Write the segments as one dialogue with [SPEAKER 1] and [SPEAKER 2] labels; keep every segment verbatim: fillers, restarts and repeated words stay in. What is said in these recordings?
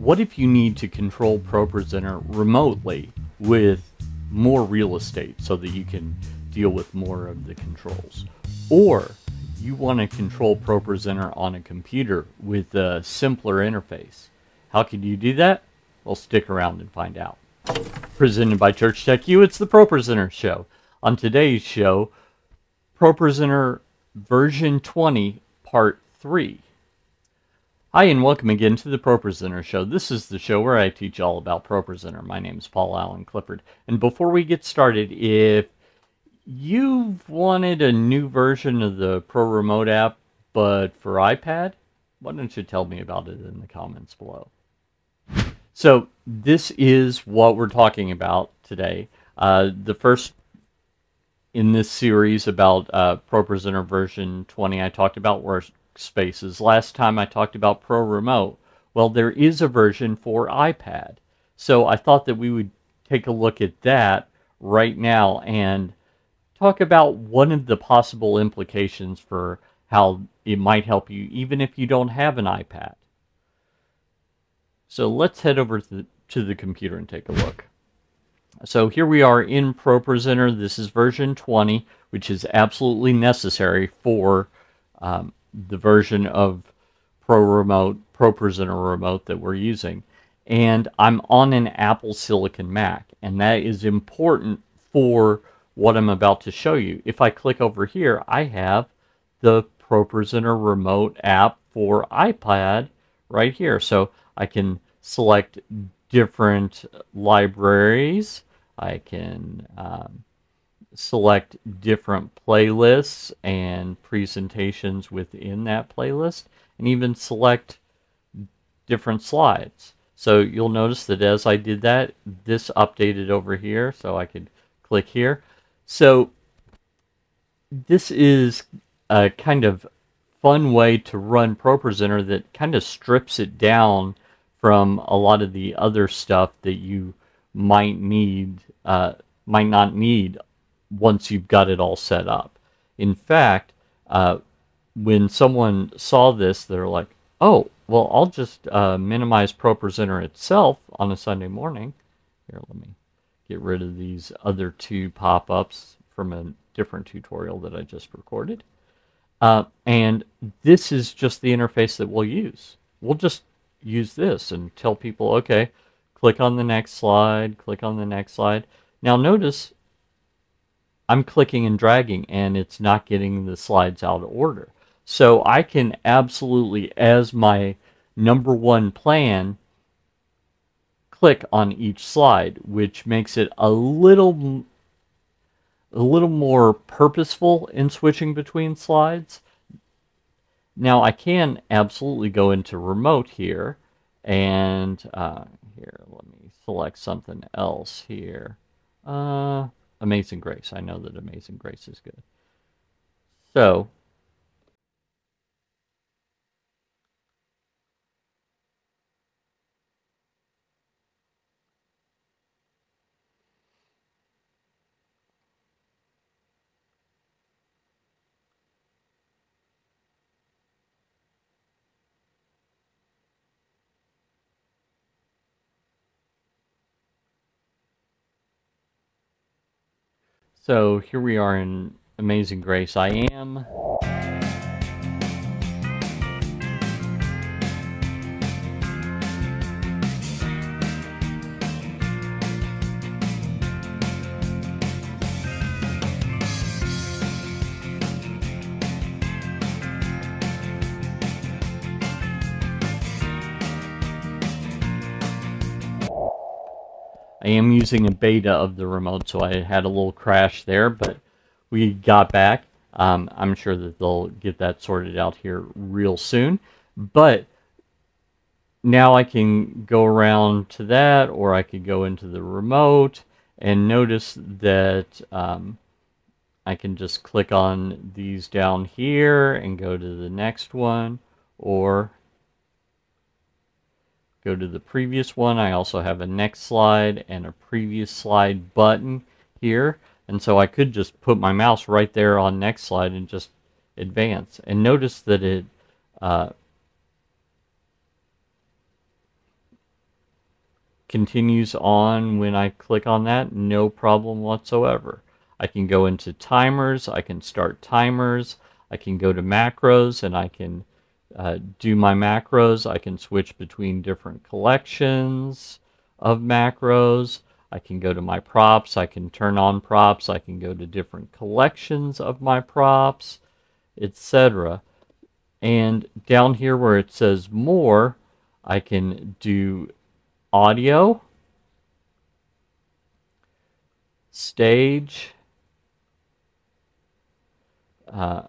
[SPEAKER 1] what if you need to control ProPresenter remotely with more real estate so that you can deal with more of the controls? Or you want to control ProPresenter on a computer with a simpler interface. How can you do that? Well, stick around and find out. Presented by Church Tech U, it's the ProPresenter Show. On today's show, ProPresenter version twenty, part three. Hi, and welcome again to the ProPresenter Show. This is the show where I teach all about ProPresenter. My name is Paul Allen Clifford. And before we get started, if you've wanted a new version of the Pro Remote app, but for iPad, why don't you tell me about it in the comments below? So this is what we're talking about today. Uh, the first in this series about uh, ProPresenter version twenty, I talked about workspaces. Last time I talked about Pro Remote. Well, there is a version for iPad. So I thought that we would take a look at that right now and talk about one of the possible implications for how it might help you even if you don't have an iPad. So let's head over to the, to the computer and take a look. So here we are in ProPresenter. This is version twenty, which is absolutely necessary for um, the version of Pro Remote, ProPresenter Remote that we're using. And I'm on an Apple Silicon Mac, and that is important for what I'm about to show you. If I click over here, I have the ProPresenter Remote app for iPad right here. So I can select different libraries. I can um, select different playlists and presentations within that playlist, and even select different slides. So you'll notice that as I did that, this updated over here, so I could click here. So this is a kind of fun way to run ProPresenter that kind of strips it down from a lot of the other stuff that you might need, uh, might not need once you've got it all set up. In fact, uh, when someone saw this, they're like, oh, well, I'll just uh, minimize ProPresenter itself on a Sunday morning. Here, let me get rid of these other two pop-ups from a different tutorial that I just recorded. Uh, and this is just the interface that we'll use. We'll just use this and tell people, okay, click on the next slide, click on the next slide. Now notice I'm clicking and dragging and it's not getting the slides out of order. So I can absolutely, as my number one plan, click on each slide, which makes it a little a little more purposeful in switching between slides. Now I can absolutely go into remote here, and uh, here, let me select something else here. Uh, Amazing Grace. I know that Amazing Grace is good. So So here we are in Amazing Grace. I am I am using a beta of the remote, so I had a little crash there, but we got back. Um, I'm sure that they'll get that sorted out here real soon. But now I can go around to that, or I could go into the remote, and notice that um, I can just click on these down here and go to the next one, or go to the previous one. I also have a next slide and a previous slide button here, and so I could just put my mouse right there on next slide and just advance. And notice that it uh, continues on when I click on that, no problem whatsoever. I can go into timers, I can start timers, I can go to macros and I can uh, do my macros. I can switch between different collections of macros. I can go to my props, I can turn on props, I can go to different collections of my props, et cetera. And down here where it says more, I can do audio, stage, uh,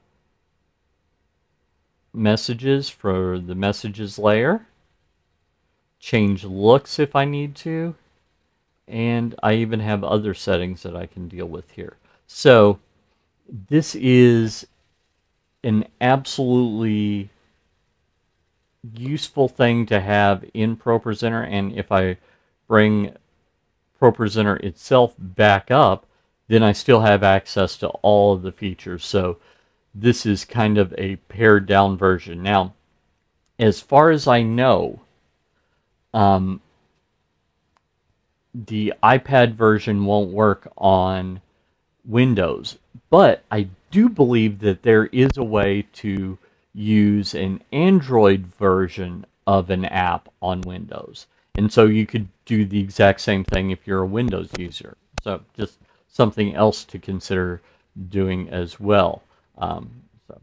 [SPEAKER 1] messages for the messages layer, change looks if I need to, and I even have other settings that I can deal with here. So this is an absolutely useful thing to have in ProPresenter, and if I bring ProPresenter itself back up, then I still have access to all of the features. So this is kind of a pared down version. Now, as far as I know, um, the iPad version won't work on Windows, but I do believe that there is a way to use an Android version of an app on Windows. And so you could do the exact same thing if you're a Windows user. So just something else to consider doing as well. Um, so.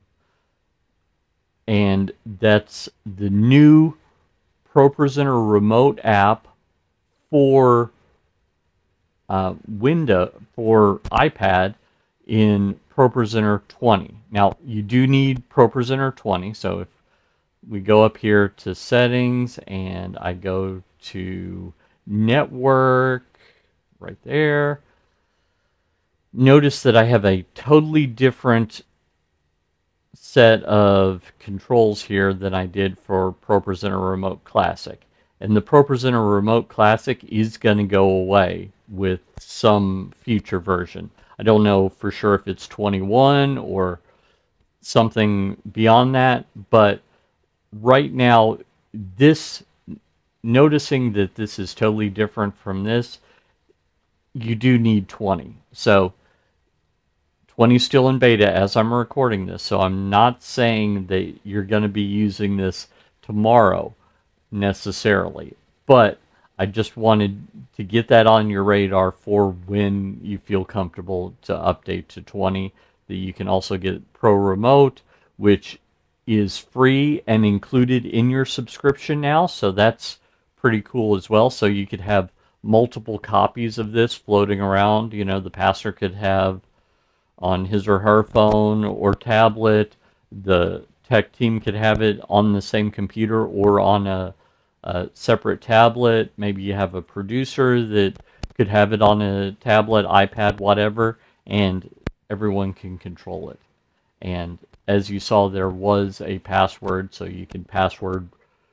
[SPEAKER 1] And that's the new ProPresenter remote app for uh, Windows, for iPad in ProPresenter twenty. Now, you do need ProPresenter twenty, so if we go up here to settings and I go to network right there, notice that I have a totally different set of controls here than I did for ProPresenter Remote Classic. And the ProPresenter Remote Classic is going to go away with some future version. I don't know for sure if it's twenty-one or something beyond that, but right now, this, noticing that this is totally different from this, you do need twenty. So twenty is still in beta as I'm recording this, so I'm not saying that you're going to be using this tomorrow necessarily, but I just wanted to get that on your radar for when you feel comfortable to update to twenty. That you can also get Pro Remote, which is free and included in your subscription now, so that's pretty cool as well. So you could have multiple copies of this floating around. You know, the pastor could have on his or her phone or tablet. The tech team could have it on the same computer or on a, a separate tablet. Maybe you have a producer that could have it on a tablet, iPad, whatever, and everyone can control it. And as you saw, there was a password, so you can password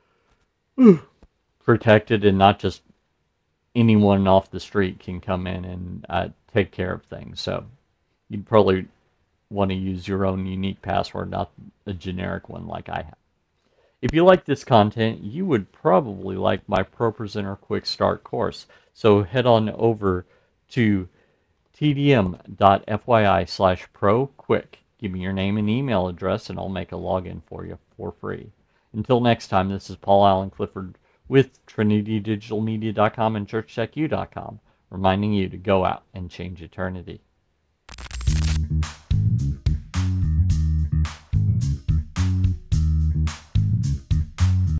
[SPEAKER 1] protect it, and not just anyone off the street can come in and uh, take care of things. So you'd probably want to use your own unique password, not a generic one like I have. If you like this content, you would probably like my ProPresenter Quick Start course. So head on over to T D M dot F Y I slash pro quick. Give me your name and email address, and I'll make a login for you for free. Until next time, this is Paul Allen Clifford with Trinity Digital Media dot com and Church Tech U dot com, reminding you to go out and change eternity.